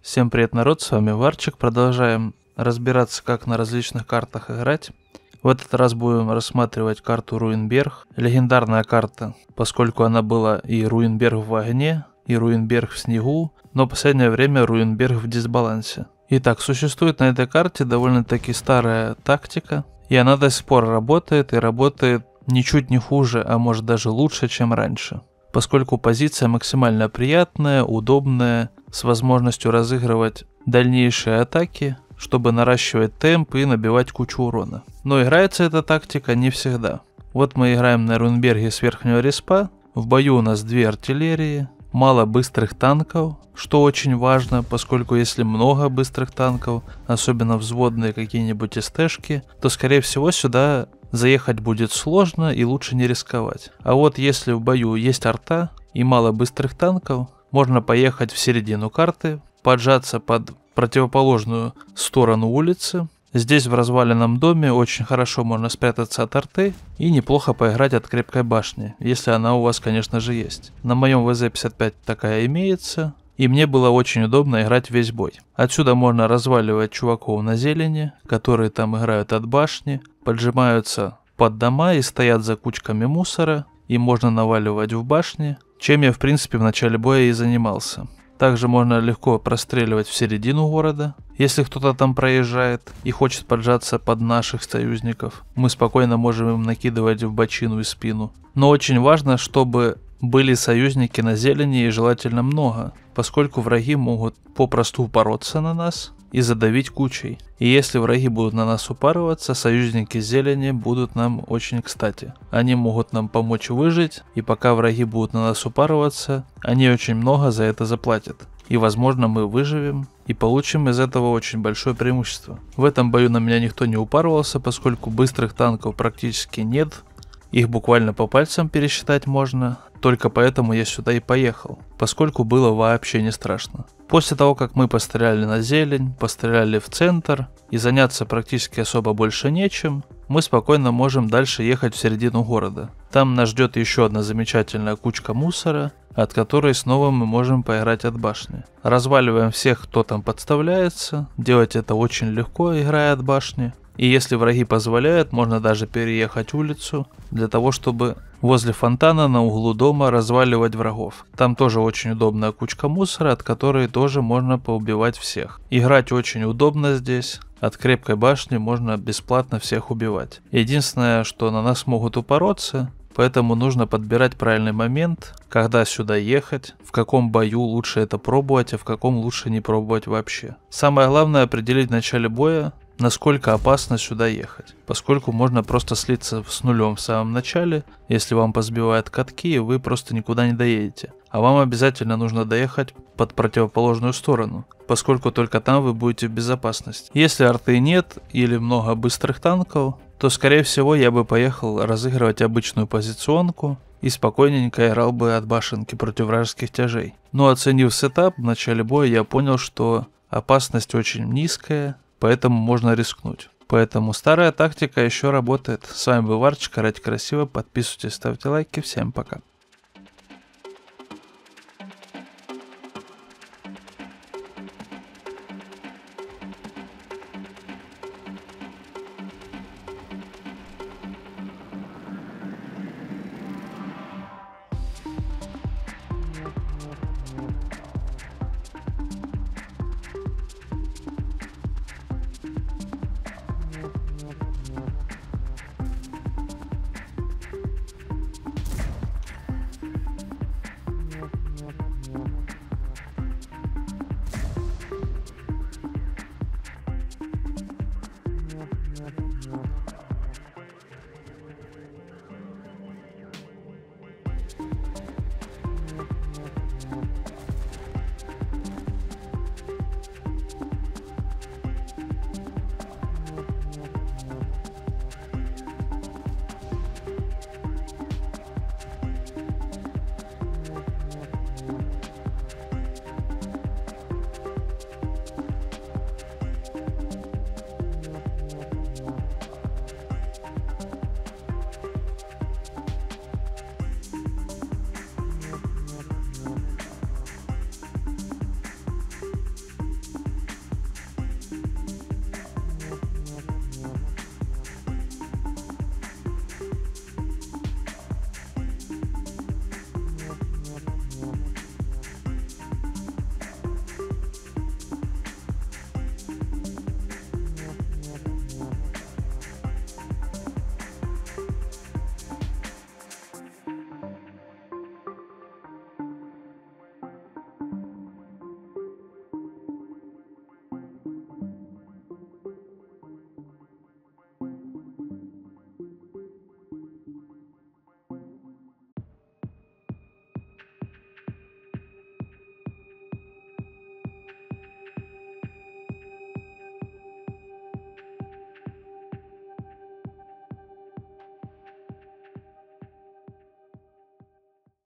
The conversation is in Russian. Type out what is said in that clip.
Всем привет, народ, с вами Варчик. Продолжаем разбираться, как на различных картах играть. В этот раз будем рассматривать карту Руинберг. Легендарная карта, поскольку она была и Руинберг в огне, и Руинберг в снегу, но в последнее время Руинберг в дисбалансе. Итак, существует на этой карте довольно-таки старая тактика, и она до сих пор работает, и работает ничуть не хуже, а может даже лучше, чем раньше. Поскольку позиция максимально приятная, удобная, с возможностью разыгрывать дальнейшие атаки, чтобы наращивать темп и набивать кучу урона. Но играется эта тактика не всегда. Вот мы играем на Руинберге с верхнего респа, в бою у нас 2 артиллерии, мало быстрых танков, что очень важно, поскольку если много быстрых танков, особенно взводные какие-нибудь СТшки, то скорее всего сюда заехать будет сложно и лучше не рисковать. А вот если в бою есть арта и мало быстрых танков, можно поехать в середину карты, поджаться под противоположную сторону улицы. Здесь в разваленном доме очень хорошо можно спрятаться от арты и неплохо поиграть от крепкой башни, если она у вас, конечно же, есть. На моем ВЗ-55 такая имеется, и мне было очень удобно играть весь бой. Отсюда можно разваливать чуваков на зелени, которые там играют от башни, поджимаются под дома и стоят за кучками мусора, и можно наваливать в башни, чем я в принципе в начале боя и занимался. Также можно легко простреливать в середину города, если кто-то там проезжает и хочет поджаться под наших союзников. Мы спокойно можем им накидывать в бочину и спину. Но очень важно, чтобы были союзники на зелени и желательно много, поскольку враги могут попросту упороться на нас и задавить кучей. И если враги будут на нас упарываться, союзники зелени будут нам очень кстати. Они могут нам помочь выжить, и пока враги будут на нас упарываться, они очень много за это заплатят. И возможно мы выживем и получим из этого очень большое преимущество. В этом бою на меня никто не упарывался, поскольку быстрых танков практически нет. Их буквально по пальцам пересчитать можно, только поэтому я сюда и поехал, поскольку было вообще не страшно. После того, как мы постреляли на зелень, постреляли в центр и заняться практически особо больше нечем, мы спокойно можем дальше ехать в середину города. Там нас ждет еще одна замечательная кучка мусора, от которой снова мы можем поиграть от башни. Разваливаем всех, кто там подставляется, делать это очень легко, играя от башни. И если враги позволяют, можно даже переехать улицу, для того, чтобы возле фонтана на углу дома разваливать врагов. Там тоже очень удобная кучка мусора, от которой тоже можно поубивать всех. Играть очень удобно здесь. От крепкой башни можно бесплатно всех убивать. Единственное, что на нас могут упороться, поэтому нужно подбирать правильный момент, когда сюда ехать, в каком бою лучше это пробовать, а в каком лучше не пробовать вообще. Самое главное определить в начале боя, насколько опасно сюда ехать, поскольку можно просто слиться с нулем в самом начале, если вам позбивают катки, и вы просто никуда не доедете. А вам обязательно нужно доехать под противоположную сторону, поскольку только там вы будете в безопасности. Если арты нет или много быстрых танков, то скорее всего я бы поехал разыгрывать обычную позиционку и спокойненько играл бы от башенки против вражеских тяжей. Но оценив сетап в начале боя, я понял, что опасность очень низкая, поэтому можно рискнуть. Поэтому старая тактика еще работает. С вами был Варчик, играйте красиво, подписывайтесь, ставьте лайки, всем пока.